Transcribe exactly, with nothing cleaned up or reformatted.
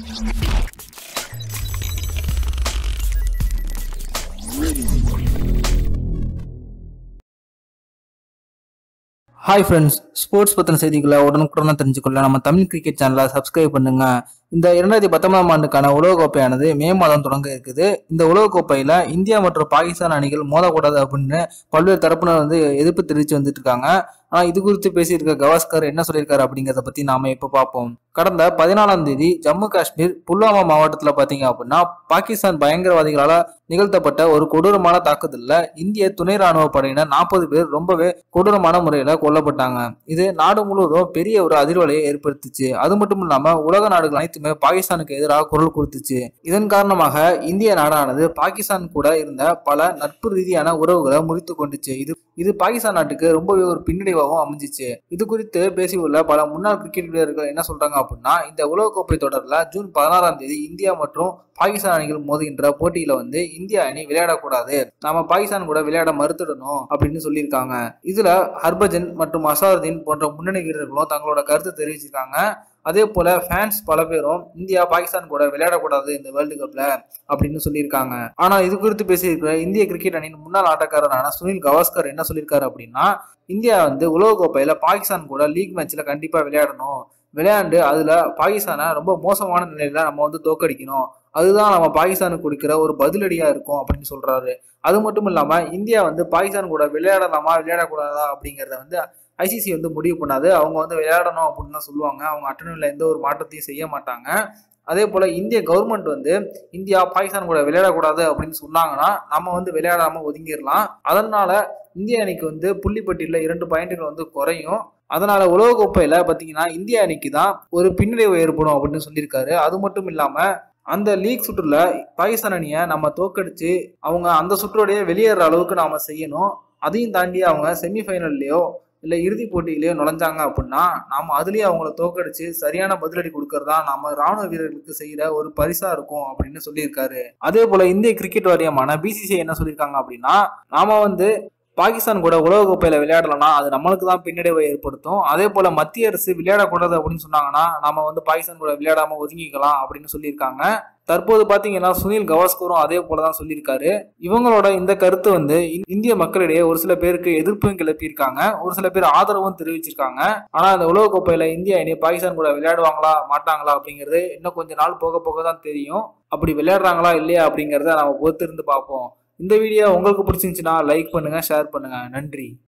Hi friends, sports பற்றின செய்திகளை உடனுக்குடனே தெரிஞ்சுக்கொள்ள நம்ம தமிழ் கிரிக்கெட் சேனலை சப்ஸ்கிரைப் பண்ணுங்க. இந்த இரண்டாயிரத்தி பத்தொன்பதாம் ஆண்டுக்கான உலகக்கோப்பையானது மே மாதம் தொடங்க இருக்குது. இந்த உலகக்கோப்பையில இந்தியா மற்றும் பாகிஸ்தான் அணிகள் மோதக்கூடாது அப்படின்னு பல்வேறு தரப்பினர் வந்து எதிர்ப்பு தெரிவித்து வந்துட்டு இருக்காங்க. ஆனா இது குறித்து பேசியிருக்க கவாஸ்கர் என்ன சொல்லியிருக்காரு அப்படிங்கிறத பத்தி நாம இப்ப பார்ப்போம். கடந்த பதினாலாம் தேதி ஜம்மு காஷ்மீர் புல்வாமா மாவட்டத்துல பாத்தீங்க அப்படின்னா பாகிஸ்தான் பயங்கரவாதிகளால நிகழ்த்தப்பட்ட ஒரு கொடூரமான தாக்குதல்ல இந்திய துணை ராணுவ படையினர் நாற்பது பேர் ரொம்பவே கொடூரமான முறையில கொல்லப்பட்டாங்க. இது நாடு முழுவதும் பெரிய ஒரு அதிர்வலையை ஏற்படுத்துச்சு. அது மட்டும் இல்லாம உலக நாடுகள் அனைத்துமே பாகிஸ்தானுக்கு எதிராக குரல் கொடுத்துச்சு. இதன் காரணமாக இந்திய நாடானது பாகிஸ்தான் கூட இருந்த பல நட்பு ரீதியான உறவுகளை முறித்து கொண்டுச்சு. இது இது பாகிஸ்தான் நாட்டுக்கு ரொம்பவே ஒரு பின்னடைவாகவும் அமைஞ்சிச்சு. இது குறித்து பேசியுள்ள பல முன்னாள் கிரிக்கெட் வீரர்கள் என்ன சொல்றாங்க அப்படின்னா, இந்த உலகக்கோப்பை தொடர்ல ஜூன் பதினாறாம் தேதி இந்தியா மற்றும் பாகிஸ்தான் அணிகள் மோதுகின்ற போட்டியில வந்து இந்திய அணி விளையாடக்கூடாது, நாம பாகிஸ்தான் கூட விளையாட மறுத்துடணும் அப்படின்னு சொல்லியிருக்காங்க. இதுல ஹர்பஜன் மற்றும் அசாருதீன் போன்ற முன்னணி வீரர்களும் தங்களோட கருத்து தெரிவிச்சிருக்காங்க. அதே போல ஃபேன்ஸ் பல பேரும் இந்தியா பாகிஸ்தான் கூட விளையாடக்கூடாது இந்த வேர்ல்டு கப்ல அப்படின்னு சொல்லியிருக்காங்க. ஆனா இது குறித்து பேசியிருக்கிற இந்திய கிரிக்கெட் அணியின் முன்னாள் ஆட்டக்காரரான சுனில் கவாஸ்கர் என்ன சொல்லியிருக்காரு அப்படின்னா, இந்தியா வந்து உலகக்கோப்பையில பாகிஸ்தான் கூட லீக் மேட்ச்ல கண்டிப்பா விளையாடணும், விளையாண்டு அதுல பாகிஸ்தானை ரொம்ப மோசமான நிலையில நம்ம வந்து தோக்கடிக்கணும், அதுதான் நம்ம பாகிஸ்தானுக்கு கொடுக்கிற ஒரு பதிலடியா இருக்கும் அப்படின்னு சொல்றாரு. அது மட்டும் இல்லாம இந்தியா வந்து பாகிஸ்தான் கூட விளையாடலாமா விளையாடக்கூடாதா அப்படிங்கிறத வந்து ஐசிசி வந்து முடிவு பண்ணாது. அவங்க வந்து விளையாடணும் அப்படின்னு தான் சொல்லுவாங்க. அவங்க அட்டனூல எந்த ஒரு மாற்றத்தையும் செய்ய மாட்டாங்க. அதே போல இந்திய கவர்மெண்ட் வந்து இந்தியா பாகிஸ்தான் கூட விளையாடக்கூடாது அப்படின்னு சொன்னாங்கன்னா நம்ம வந்து விளையாடாம ஒதுங்கிடலாம். அதனால இந்திய அணிக்கு வந்து புள்ளிப்பட்டியல இரண்டு பாயிண்ட்கள் வந்து குறையும். அதனால உலகக்கோப்பையில பாத்தீங்கன்னா இந்திய அணிக்கு தான் ஒரு பின்னடைவு ஏற்படும் அப்படின்னு சொல்லியிருக்காரு. அது மட்டும் இல்லாம அந்த லீக் சுற்றுல பாகிஸ்தான் அணியை நம்ம தோக்கடிச்சு அவங்க அந்த சுற்றோடைய வெளியேற அளவுக்கு நாம செய்யணும். அதையும் தாண்டி அவங்க செமிஃபைனல்லையோ இல்ல இறுதி போட்டியிலேயோ நுழைஞ்சாங்க அப்படின்னா நாம அதுலயே அவங்கள தோக்கடிச்சு சரியான பதிலடி கொடுக்கறதா நம்ம ராணுவ வீரர்களுக்கு செய்யற ஒரு பரிசா இருக்கும் அப்படின்னு சொல்லியிருக்காரு. அதே போல இந்திய கிரிக்கெட் வாரியமான பிசிசிஐ என்ன சொல்லியிருக்காங்க அப்படின்னா, நாம வந்து பாகிஸ்தான் கூட உலகக்கோப்பையில விளையாடலன்னா அது நம்மளுக்கு தான் பின்னடைவை ஏற்படுத்தும். அதே போல மத்திய அரசு விளையாடக்கூடாது அப்படின்னு சொன்னாங்கன்னா நம்ம வந்து பாகிஸ்தான் கூட விளையாடாம ஒதுங்கிக்கலாம் அப்படின்னு சொல்லியிருக்காங்க. தற்போது பாத்தீங்கன்னா சுனில் கவாஸ்கரும் அதே போலதான் சொல்லியிருக்காரு. இவங்களோட இந்த கருத்து வந்து இந்திய மக்களிடையே ஒரு சில பேருக்கு எதிர்ப்பும் கிளப்பியிருக்காங்க, ஒரு சில பேர் ஆதரவும் தெரிவிச்சிருக்காங்க. ஆனா இந்த உலகக்கோப்பையில இந்திய அணி பாகிஸ்தான் கூட விளையாடுவாங்களா மாட்டாங்களா அப்படிங்கிறது இன்னும் கொஞ்ச நாள் போக போக தான் தெரியும். அப்படி விளையாடுறாங்களா இல்லையா அப்படிங்கிறத நம்ம பொறுத்து இருந்து பார்ப்போம். இந்த வீடியோ உங்களுக்கு பிடிச்சிருந்துச்சுன்னா லைக் பண்ணுங்க, ஷேர் பண்ணுங்க. நன்றி.